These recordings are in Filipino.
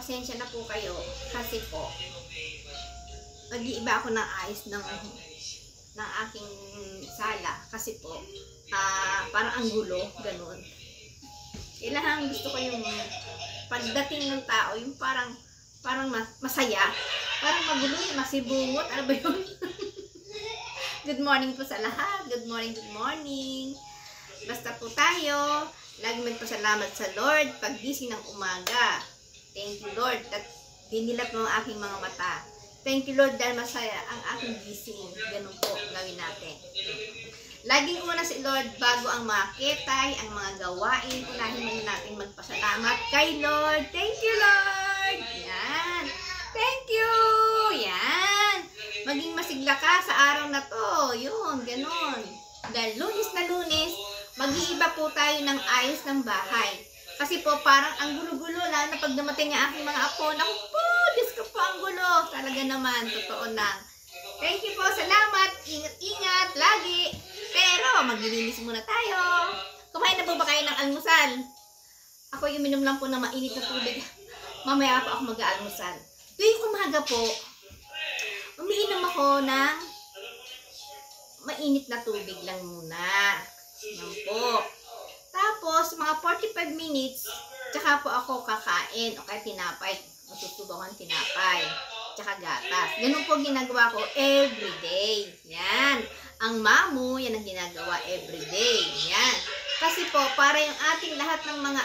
pasensya na po kayo kasi po mag-iiba ako ng ayos ng aking sala kasi po parang ang gulo, ganun. Kailangan gusto ko yung pagdating ng tao, yung parang masaya, parang magulo, masibungot, ano ba yun? Good morning po sa lahat, good morning, good morning. Basta po tayo, lagi magpasalamat sa Lord paggising ng umaga. Thank you Lord, at dinilap mo ang aking mga mata. Thank you Lord dahil masaya ang aking gising. Ganun po gawin natin. Laging una si Lord bago ang mga ketay, ang mga gawain. Unahin muna natin magpasalamat kay Lord. Thank you Lord! Yan. Thank you! Yan. Maging masigla ka sa araw na to. Yun, ganun. Dahil Lunes na Lunes, mag-iiba po tayo ng ayos ng bahay. Kasi po parang ang gulo-gulo, lalo na pag dumating ang aking mga apo. Naku po, Diyos ko po ang gulo. Talaga naman, totoo na. Thank you po, salamat. Ingat-ingat, lagi. Pero, maglilinis muna tayo. Kumain na po ba kayo ng almusal? Ako uminom lang po ng mainit na tubig. Mamaya pa ako mag-aalmusal. Tuwing umaga po, umiinom ako ng mainit na tubig lang muna. Yan po. Tapos, mga 45 minutes, tsaka po ako kakain o kaya tinapay. Masusubukan tinapay. Tsaka gatas. Ganun po ginagawa ko everyday. Yan. Ang mamu, yan ang ginagawa everyday. Yan. Kasi po, para yung ating lahat ng mga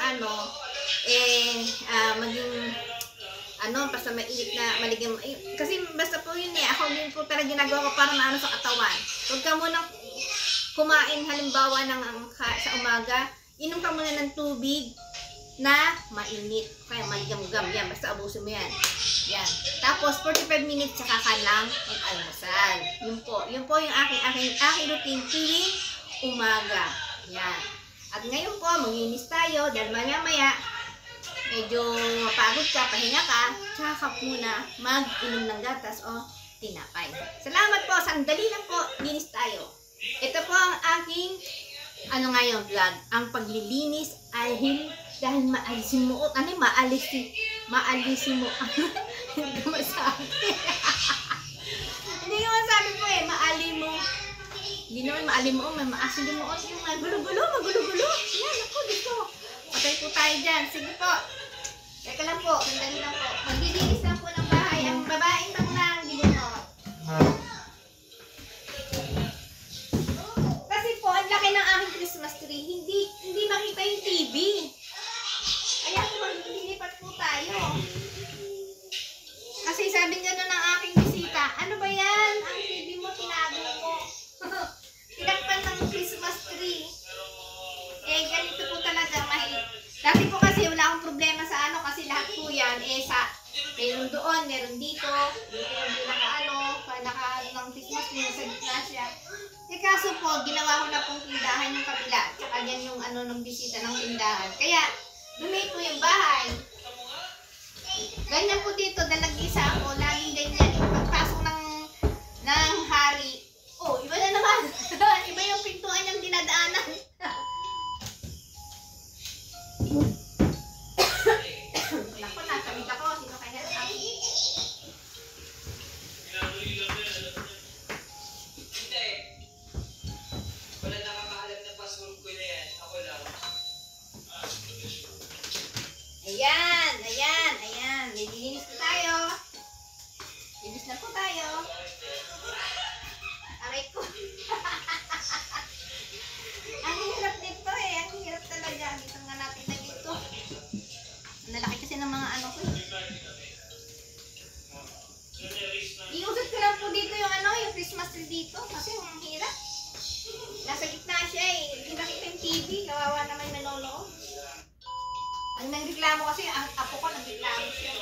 maging, basta mainit na, maligam. Kasi basta po yun ako din po talaga ginagawa ko para maano sa katawan. Huwag ka munang kumain halimbawa sa umaga, inom ka muna ng tubig na mainit. Kaya maligam-gam yan. Basta abusin mo yan. Yan. Tapos, 45 minutes saka ka lang mag-almusal. Yun po yung aking routine tuwing umaga. Yan. At ngayon po, maglinis tayo dahil maya-maya medyo mapagod ka, pahinga ka, tsaka ka muna mag-inom ng gatas o tinapay. Salamat po. Sandali lang po. Linis tayo. Ito po ang aking ngayon vlog. Ang paglilinis dahil maalisin mo. Maalisin mo. Hindi ko masabi. Hindi ko masabi po maali mo. Hindi naman maali mo. May maasin mo. Yung magulo-gulo. Yan ako dito. Patay po tayo dyan. Sige po. Teka lang po. Sandali lang po. Maglilinis lang po ng bahay. Ang babaeng baklang ginunod. Laki ng aking Christmas tree, hindi makita yung TV. Kaya kung maglilipat po tayo. Kasi sabi nga nun ng aking bisita, ano ba yan? Ang TV mo, tinago mo. Tinakpan ng Christmas tree. Ganito po talaga. Dati po kasi wala akong problema sa kasi lahat po yan, meron doon, meron dito. Dito yung naka ng Christmas tree, sa gitna siya. Kaso po, ginawa ko na pong tindahan yung kabila. Tsaka yan yung ng bisita ng tindahan. Kaya, dumi po yung bahay. Ganyan po dito, dalagisa ako. Laging ganyan. Pagpasok ng hari. Oh, iba na naman. Iba yung pintuan niyang dinadaanan. Naku, nakamit ako. Sino kaya sabi? Ayan. Lilinis na tayo. Linis na po tayo. Aray ko. Ang hirap nito Ang hirap talaga. Dito nga natin na dito. Ang lalaki kasi ng mga ko Iusot ko lang po dito yung Christmas tree dito. Kasi ang hirap. Nasa gitna siya Hindi nakita yung TV. Kawawa naman nanonood. Ang nagreklamo kasi, ang apo ko nagreklamo siya.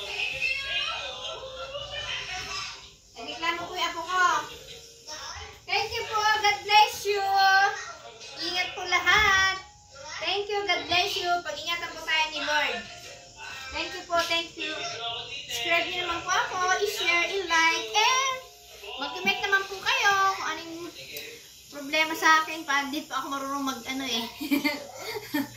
Nagreklamo ko yung apo ko. Thank you po, God bless you. Ingat po lahat. Thank you, God bless you. Pag-ingatan po tayo ni Lord. Thank you po, thank you. Subscribe niyo naman po ako, i-share, i-like, and mag-comment naman po kayo kung anong problema sa akin. Di pa ako marunong